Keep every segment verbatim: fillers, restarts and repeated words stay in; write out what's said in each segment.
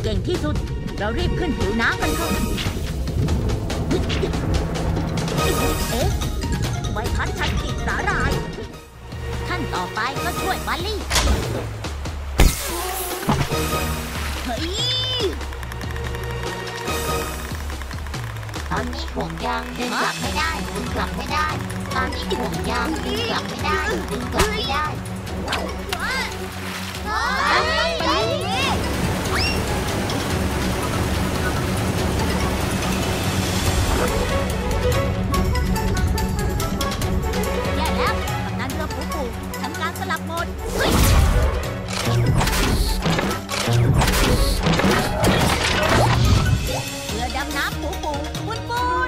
เก่งที่สุดเรารีบขึ้นผิวน้ำกันเถอะเอ๊ะใบพัดฉันติดสาหร่ายขั้นต่อไปก็ช่วยบัลลี่เฮ้ยตอนนี้ห่วงยางดึงกลับไม่ได้ดึงกลับไม่ได้ตอนนี้ห่วงยางดึงกลับไม่ได้ดึงกลับไม่ได้แย่แล้วกำนันเรือปูปูทำการสลับโหมดเรือดำน้ำปูปูปุนปุน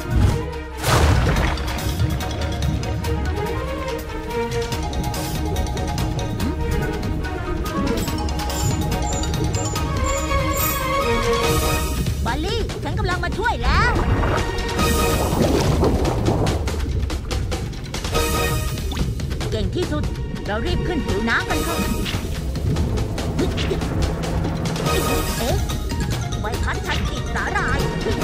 บัลลี่ฉันกำลังมาช่วยแล้วเก่งที่สุดเรารีบขึ้นผิวน้ำกันเถอะเอ๊ะใบพัดฉันติดสาหร่าย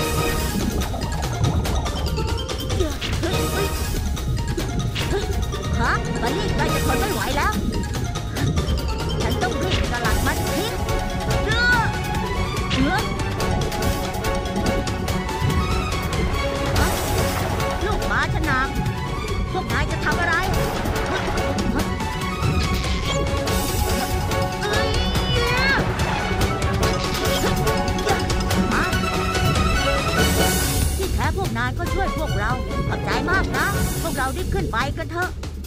ฮะบัลลี่ใกล้จะทนไม่ไหวแล้วฉันต้องรีบสลัดมันทิ้งเรือเรือลูกหมาชะนางพวกนายจะทำอะไรที่แท้พวกนายก็ช่วยพวกเราขอบใจมากนะพวกเรารีบขึ้นไปกันเถอะ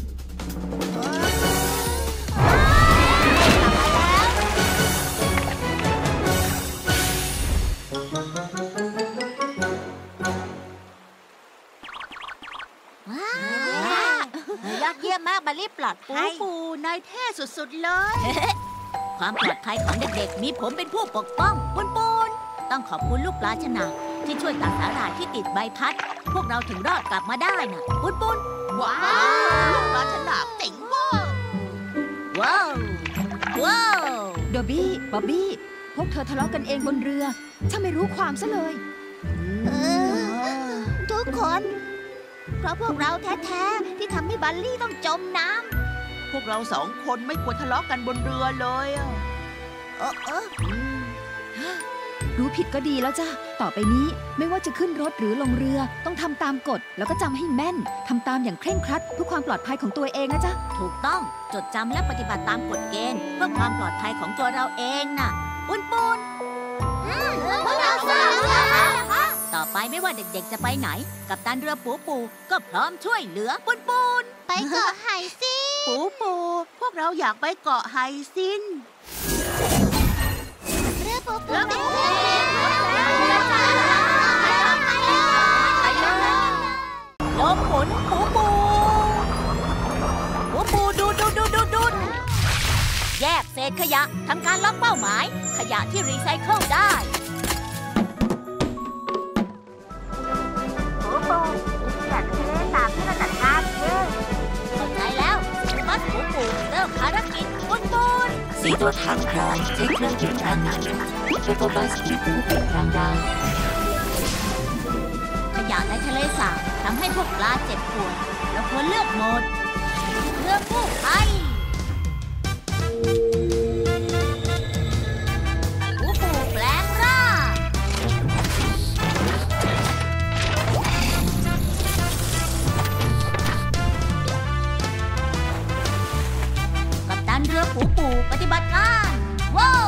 ยอดเยี่ยมมากบัลลี่ปลอดภัยปูนายเท่สุดๆเลยความปลอดภัยของเด็กๆมีผมเป็นผู้ปกป้องปุนปุนต้องขอบคุณลูกปลาชนะที่ช่วยตัดสาหร่ายที่ติดใบพัดพวกเราถึงรอดกลับมาได้น่ะปุนปุนว้าวลูกปลาชนะเจ๋งมากว้าวว้าวโดบี้บ๊อบบี้พวกเธอทะเลาะกันเองบนเรือฉันไม่รู้ความซะเลยทุกคนเพราะพวกเราแท้ๆที่ทำให้บัลลี่ต้องจมน้ำพวกเราสองคนไม่ควรทะเลาะกันบนเรือเลยอ่ะเออเออรู้ผิดก็ดีแล้วจ้ะต่อไปนี้ไม่ว่าจะขึ้นรถหรือลงเรือต้องทำตามกฎแล้วก็จำให้แม่นทำตามอย่างเคร่งครัดเพื่อความปลอดภัยของตัวเองนะจ๊ะถูกต้องจดจำและปฏิบัติตามกฎเกณฑ์เพื่อความปลอดภัยของตัวเราเองน่ะปุนปุนพวกเราสร้างเรือนะคะต่อไปไม่ว่าเด็กๆจะไปไหนกัปตันเรือปูปูก็พร้อมช่วยเหลือปุนปุนไปเกาะไฮซินปูปูพวกเราอยากไปเกาะไฮซินเรือปูปูลมหมุนปูปูปูปูดูดูดูดูดูแยกเศษขยะทำการล็อกเป้าหมายขยะที่รีไซเคิลได้ปูปูอยากทะเลสาบที่เราจัดการเองเข้าใจแล้วมัดปูปูเริ่มภารกิจปุนปุนสีตัวทางครามใช้เครื่องกินแรงงานเพื่อบัสปูปูเป็นแรงงานขยะในทะเลสาบทำให้พวกปลาเจ็บปวดเราควรเลือกโหมดเรือกู้ภัยปูปูแปลงร่างกัปตันเรือปูปูปฏิบัติการว้าว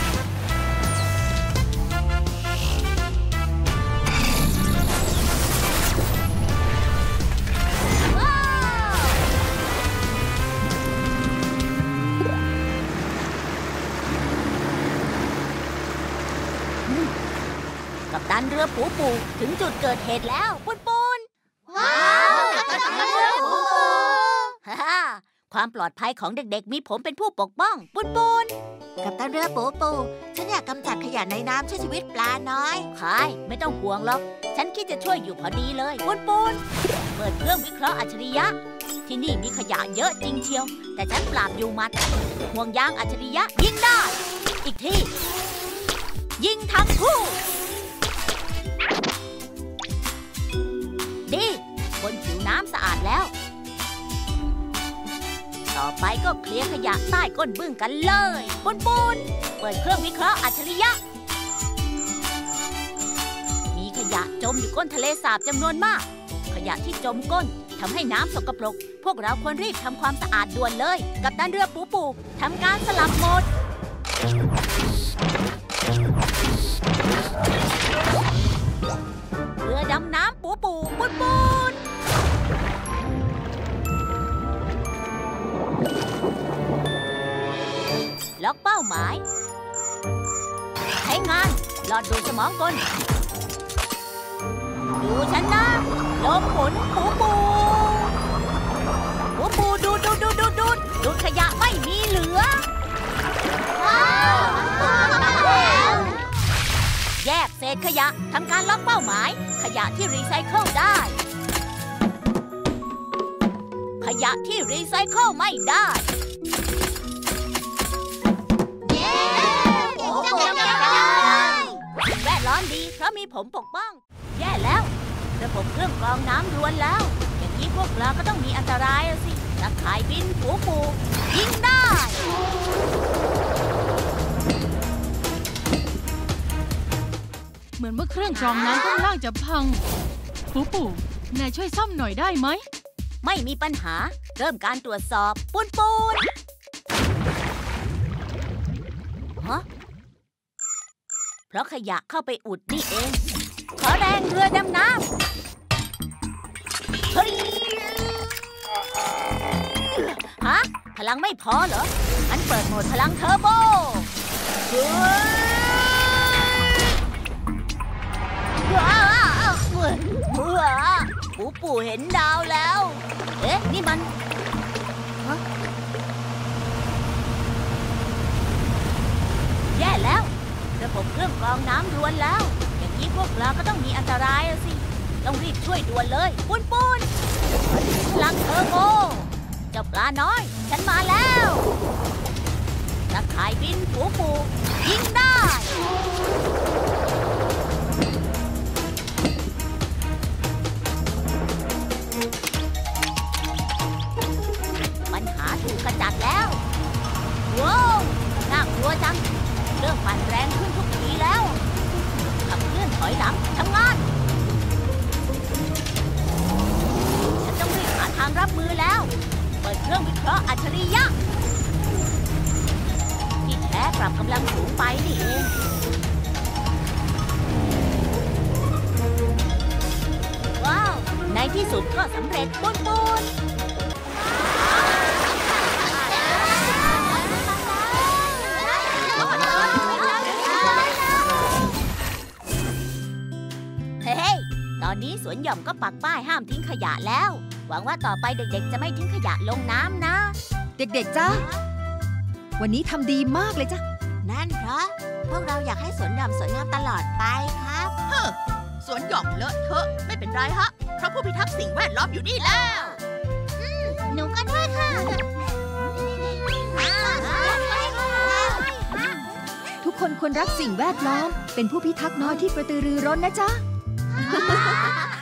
กัปตันเรือปูปูถึงจุดเกิดเหตุแล้วปุนปุนว้าวกัปตันเรือปูปูฮ่าความปลอดภัยของเด็กๆมีผมเป็นผู้ปกป้องปุนปุนกัปตันเรือปูปูฉันอยากกำจัดขยะในน้ำช่วยชีวิตปลาน้อยคายไม่ต้องห่วงหรอกฉันคิดจะช่วยอยู่พอดีเลยปุนปุนเปิดเครื่องวิเคราะห์อัจฉริยะที่นี่มีขยะเยอะจริงเชียวแต่ฉันปราบอยู่มัดห่วงยางอัจฉริยะยิงได้อีกทียิงทั้งคู่ดีบนผิวน้ำสะอาดแล้วต่อไปก็เคลียร์ขยะใต้ก้นบึ้งกันเลยปุนปุนเปิดเครื่องวิเคราะห์อัจฉริยะมีขยะจมอยู่ก้นทะเลสาบจำนวนมากขยะที่จมก้นทำให้น้ำสกปรกพวกเราควรรีบทำความสะอาดด่วนเลยกัปตันเรือปูปูทำการสลับโหมดเรือดำน้ำปูปูปุนปุนล็อกเป้าหมายใช้งานหลอดดูดสมองกลดูฉันนะลมหมุนปูปูปูปูดูดดูดดูดดูดดูดดูดขยะไม่มีเหลือแยกเศษขยะทำการล็อกเป้าหมายขยะที่รีไซเคิลได้ขยะที่รีไซเคิลไม่ได้แวดล้อมดีเพราะมีผมปกป้องแย่แล้วระบบเครื่องกรองน้ำรวนแล้วอย่างนี้พวกเราก็ต้องมีอันตรายสิตะข่ายบินปูปูยิงได้เหมือนว่าเครื่องกรองน้ำข้างล่างจะพังปูปูนายช่วยซ่อมหน่อยได้ไหมไม่มีปัญหาเริ่มการตรวจสอบปูนปูนฮะเพราะขยะเข้าไปอุดนี่เองขอแรงเรือดำน้ำเฮ้ยฮะพลังไม่พอเหรองั้นเปิดโหมดพลังเทอร์โบเฮ้ยว้าวเมื่อเมื่อปู่ปู่เห็นดาวแล้วเอ๊ะนี่มันฮะแย่แล้วระบบเครื่องกรองน้ำรวนแล้วอย่างนี้พวกเราก็ต้องมีอันตรายสิต้องรีบช่วยด่วนเลยปุนปุนพลังเทอร์โบเจ้าปลาน้อยฉันมาแล้วตะข่ายบินปูปูยิงได้ปัญหาถูกขจัดแล้วว้าวน่ากลัวจังเริ่มปั่นแรงขึ้นทุกทีแล้วขับเคลื่อนถอยหลังทำงานฉันต้องรีบหาทางรับมือแล้วเปิดเครื่องวิเคราะห์อัจฉริยะที่แท้ปรับกำลังสูงไปนี่เองว้าวในที่สุดก็สำเร็จปุนปุนตอนนี้สวนหย่อมก็ปักป้ายห้ามทิ้งขยะแล้วหวังว่าต่อไปเด็กๆจะไม่ทิ้งขยะลงน้ำนะเด็กๆจ้าวันนี้ทำดีมากเลยจ้ะนั่นเพราะพวกเราอยากให้สวนหย่อมสวยงามตลอดไปครับเฮ้อสวนหย่อมเลอะเทอะไม่เป็นไรฮะเพราะผู้พิทักษ์สิ่งแวดล้อมอยู่นี่แล้วหนูก็ด้วยค่ะทุกคนควรรักสิ่งแวดล้อมเป็นผู้พิทักษ์น้อยที่กระตือรือร้นนะจ๊ะ